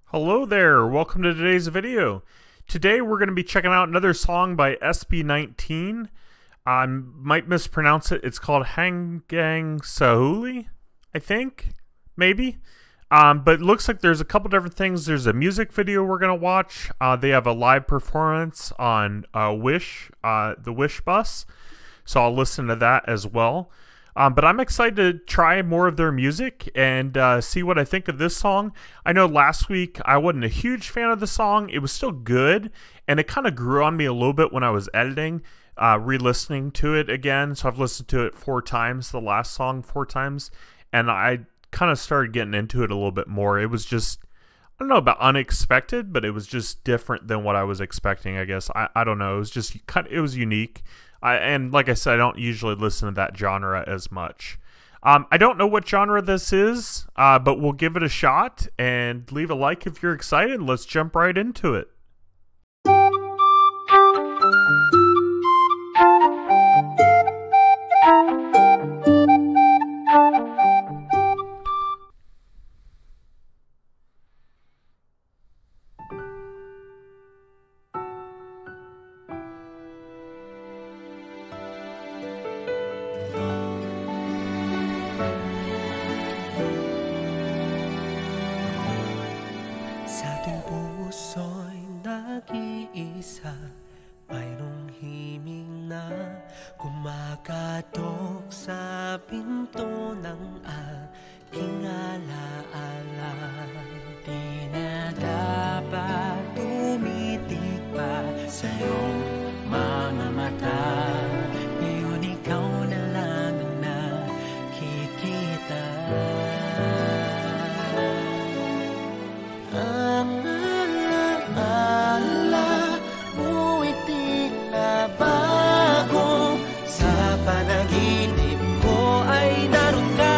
Hello there, welcome to today's video. Today we're going to be checking out another song by sb19. I might mispronounce it. It's called Hanggang Sa Huli, I think, maybe. But it looks like there's a couple different things. There's a music video we're going to watch. They have a live performance on the Wish bus. So I'll listen to that as well. But I'm excited to try more of their music and see what I think of this song. I know last week I wasn't a huge fan of the song. It was still good, and it kind of grew on me a little bit when I was editing, re-listening to it again. So I've listened to it 4 times, the last song 4 times, and I kind of started getting into it a little bit more. It was just, I don't know about unexpected, but it was just different than what I was expecting, I guess. I don't know. It was just it was unique. And like I said, I don't usually listen to that genre as much. I don't know what genre this is, but we'll give it a shot and leave a like if you're excited. Let's jump right into it. Sa ating puso'y nag-iisa, mayroong himig na kumakatok sa pinto ng aking alaala. Di na dapat tumitig pa sa iyong mga mata, ngayon ikaw na lang ang nakikita. Ang alaala mo'y tila bago, sa panaginip ko ay naroon ka.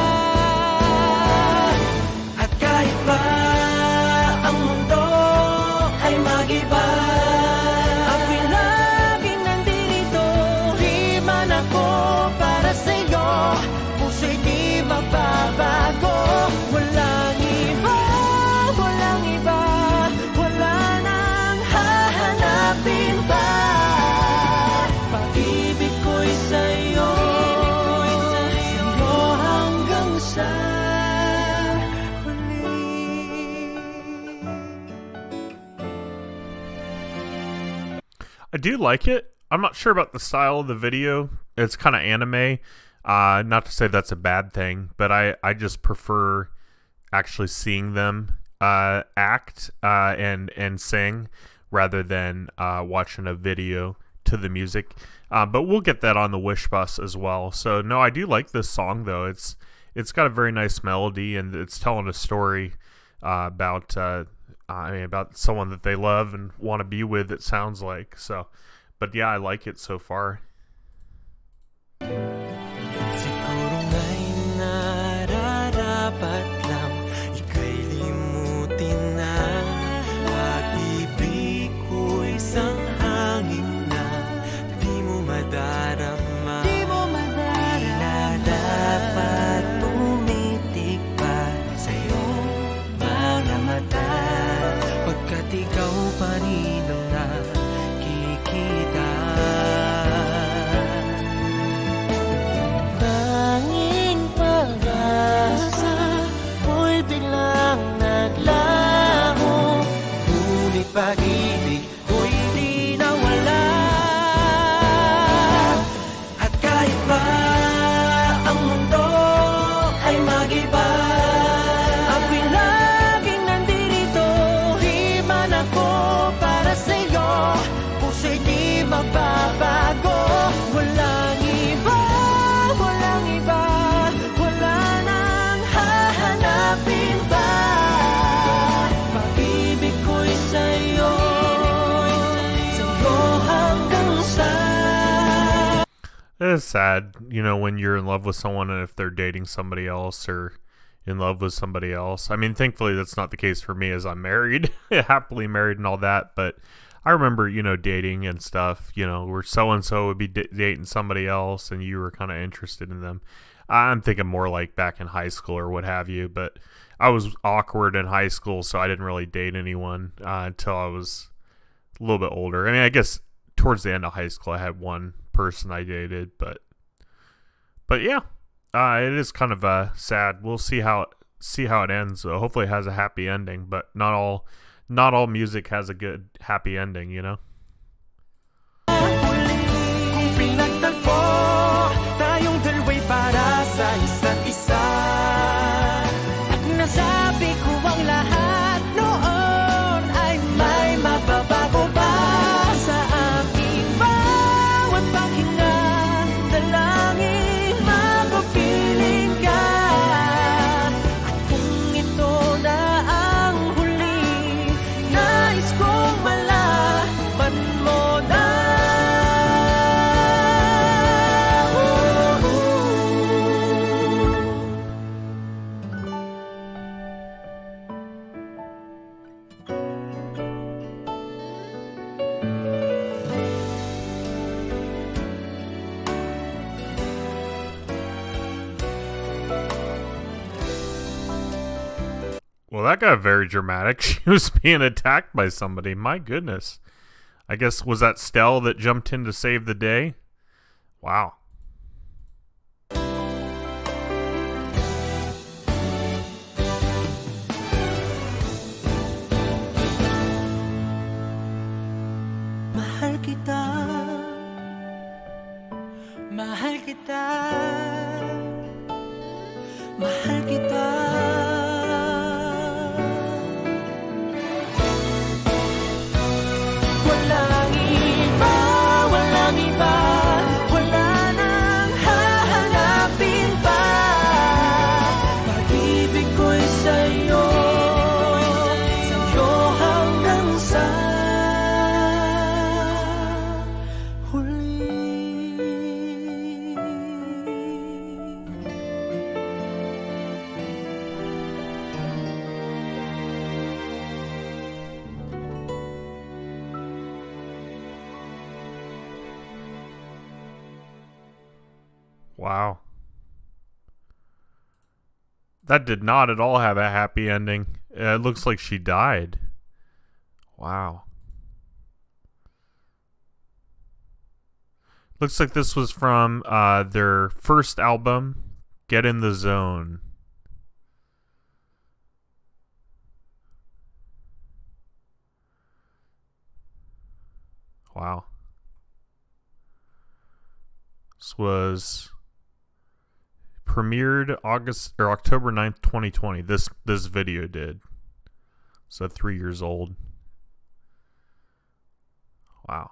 At kahit pa ang mundo ay mag-iba, ako'y laging nandito, di man ako para sa'yo, puso'y di magbabago. Walang iba, walang iba, wala nang hahanapin pa. Pag-ibig ko'y sa'yo, sa'yo hanggang sa huli. I do like it. I'm not sure about the style of the video. It's kind of anime. Not to say that's a bad thing, but I just prefer actually seeing them act and sing rather than watching a video to the music. But we'll get that on the Wish bus as well. So no, I do like this song though. It's got a very nice melody, and it's telling a story about about someone that they love and want to be with, it sounds like. So, but yeah, I like it so far. Siguro nga'y nararapat lang ika'y limutin na. Pag-ibig ko'y isang hangin na di mo madarama. Di na dapat tumitig pa sa iyong mga mata, pagkat ikaw pa rin ang nakikita. Tanging pag-asa mo'y biglang naglaho, ngunit pag-ibig ko'y di nawala. At kahit pa ang mundo ay mag-iba, ako'y laging nandito, di man ako para sa'yo, puso'y di magbabago. Walang iba, walang iba, wala nang hahanapin pa. Pag-ibig ko'y sa'yo, sa'yo hanggang sa. It is sad, you know, when you're in love with someone and if they're dating somebody else or in love with somebody else. I mean, thankfully that's not the case for me, as I'm married, happily married and all that. But I remember, you know, dating and stuff, you know, where so-and-so would be dating somebody else and you were kind of interested in them. I'm thinking more like back in high school or what have you. But I was awkward in high school, so I didn't really date anyone until I was a little bit older. I mean, I guess towards the end of high school, I had one person I dated, but yeah, it is kind of sad. We'll see how it ends. So hopefully, it has a happy ending. But not all music has a good happy ending, you know. Kung pinagtagpo tayong dalawa'y para sa isa't isa. At nasabi ko ang lahat noon ay may mababago ba sa aking bawat paghinga. Dalangin mapapiling ka. At kung ito na ang huli, nais kong malaman mo na. Well, that got very dramatic. She was being attacked by somebody. My goodness. I guess, was that Stell that jumped in to save the day? Wow. Mahal kita, mahal kita, mahal kita. Walang iba, walang iba, wala nang hahanapin pa. Pag-ibig ko'y sa'yo, sa'yo hanggang sa huli. Wow. That did not at all have a happy ending. It looks like she died. Wow. Looks like this was from their first album, Get in the Zone. Wow. This was premiered October 9th, 2020. This video did. So 3 years old. Wow.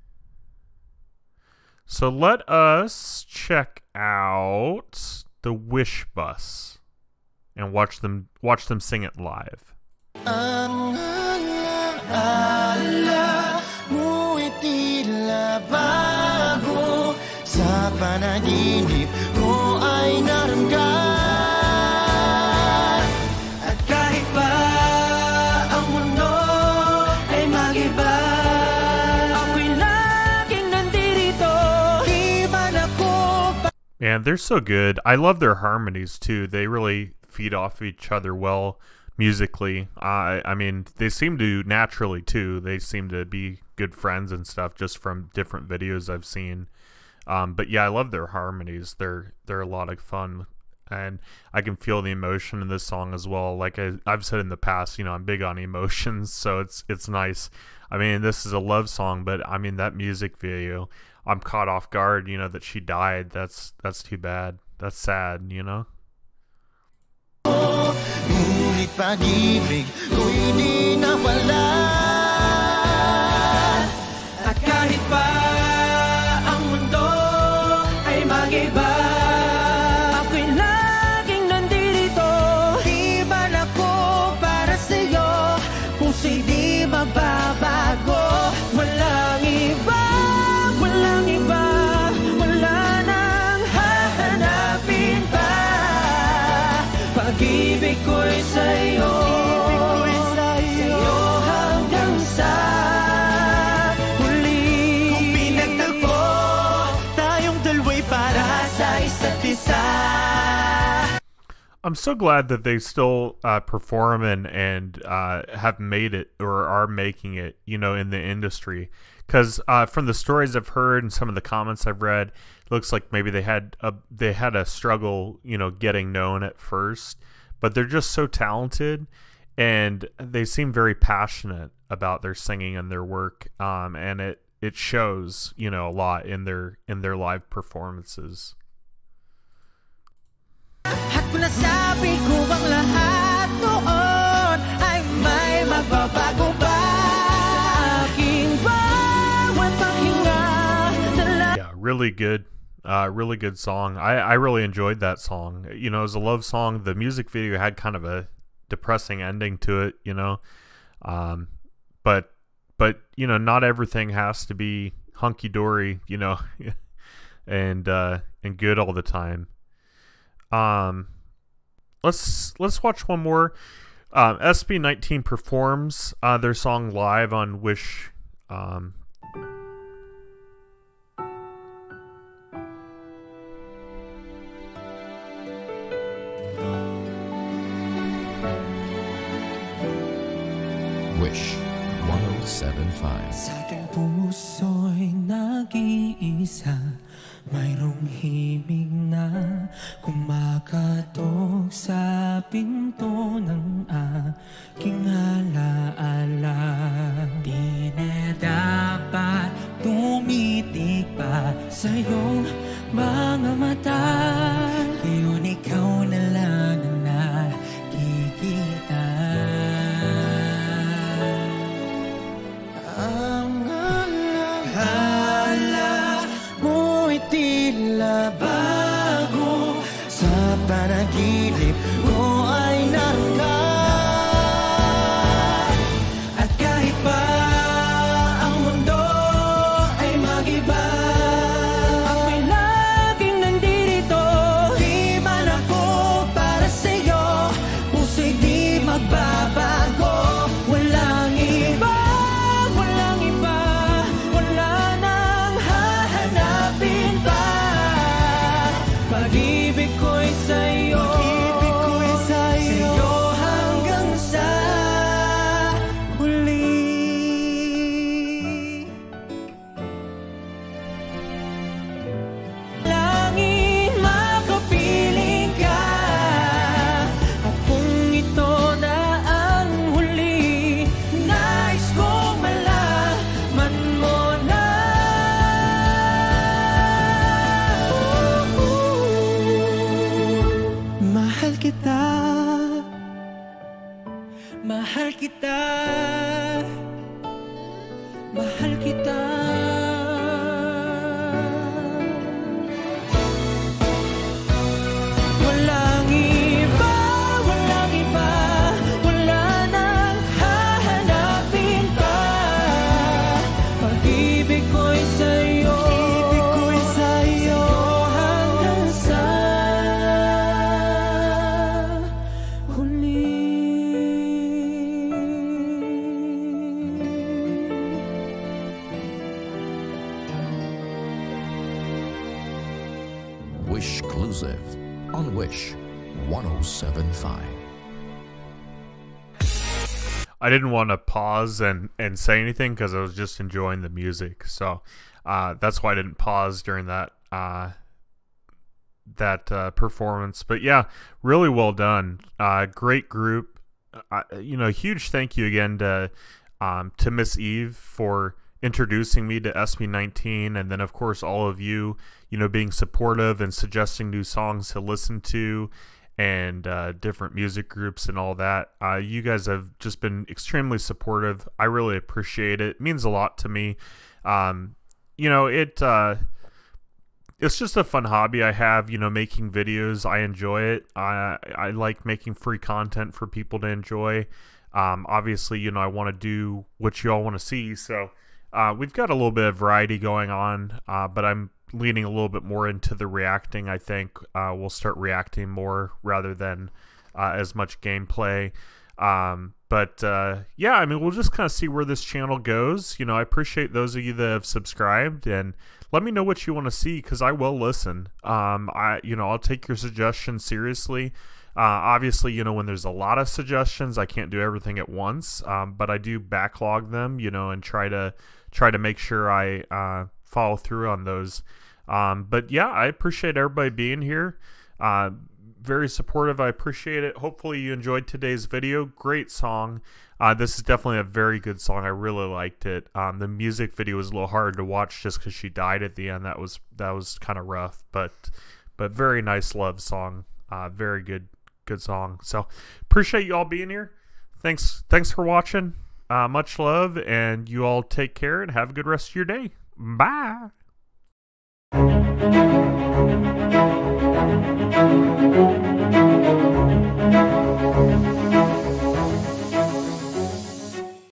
So let us check out the Wish Bus and watch them sing it live. Ang alaala mo'y tila bago sa panaginip ko ay naramdaman. At kahit pa ang mundo ay mag-iba, ako'y laging nandito, di man ako And they're so good. I love their harmonies too. They really feed off each other well musically. I mean, they seem to naturally too. They seem to be good friends and stuff just from different videos I've seen. But yeah, I love their harmonies. They're a lot of fun, and I can feel the emotion in this song as well. Like I've said in the past, you know, I'm big on emotions, so it's nice. I mean, this is a love song, but I mean that music video, I'm caught off guard, you know, that she died. That's too bad. That's sad, you know. Ngunit pag-ibig ko'y di nawala. At kahit pa ang mundo ay mag-iba, ako'y laging nandito, di man ako para sa'yo, puso'y di mababago. Walang iba, walang iba, wala nang hahanapin pa. Pag-ibig ko'y sa'yo, sa'yo hanggang sa huli. Kung I'm so glad that they still perform and have made it or are making it, you know, in the industry. Because from the stories I've heard and some of the comments I've read, it looks like maybe they had a struggle, you know, getting known at first. But they're just so talented, and they seem very passionate about their singing and their work, and it shows, you know, a lot in their live performances. At kung nasabi ko bang lahat noon ay may magbabago ba sa aking bawat paghinga. Yeah, really good. Really good song. I really enjoyed that song. You know, it was a love song. The music video had kind of a depressing ending to it, you know. But you know, not everything has to be hunky dory, you know, and good all the time. Let's watch one more. sb19 performs their song live on Wish. Wish 1075. Sa ating puso'y nag-iisa, mayroong himig na kumakatok sa pinto ng aking alaala. Di na dapat tumitig pa sa iyong mga mata, ngayon ikaw na lang ang nakikita. Ang alaala mo'y tila bago sa panaginip ko ay naroon. At kahit pa ang mundo ay mag-iba, ako'y laging nandito. Di man ako para sa'yo, puso'y di magbabago. Walang iba, walang iba, wala nang hahanapin pa. Pag-ibig ko'y sa'yo, sa'yo hanggang sa huli. Langin makapiling ka, at kung ito na ang huli, nais kong malaman mo na. Mahal kita, mahal kita, mahal kita. Walang iba, walang iba, wala nang hahanapin pa. Pag-ibig ko'y sa'yo, sa'yo hanggang sa huli. Wish Exclusive on Wish 1075. I didn't want to pause and say anything because I was just enjoying the music. So that's why I didn't pause during that performance. But yeah, really well done. Great group. You know, huge thank you again to Miss Eve for introducing me to sb19, and then of course all of you, you know, being supportive and suggesting new songs to listen to, and different music groups and all that. You guys have just been extremely supportive. I really appreciate it. It means a lot to me. You know, it's just a fun hobby I have, you know, making videos. I enjoy it. I like making free content for people to enjoy. Obviously, you know, I want to do what you all want to see. So we've got a little bit of variety going on, but I'm leaning a little bit more into the reacting. I think we'll start reacting more rather than as much gameplay. But yeah, I mean, we'll just kind of see where this channel goes. You know, I appreciate those of you that have subscribed, and let me know what you want to see, because I will listen. You know, I'll take your suggestions seriously. Obviously, you know, when there's a lot of suggestions, I can't do everything at once, but I do backlog them, you know, and try to make sure I follow through on those. But yeah, I appreciate everybody being here. Very supportive. I appreciate it. Hopefully you enjoyed today's video. Great song. This is definitely a very good song. I really liked it. The music video was a little hard to watch just because she died at the end. That was kind of rough, but very nice love song. Very good song. So appreciate you all being here. Thanks for watching. Much love, and you all take care and have a good rest of your day. Bye.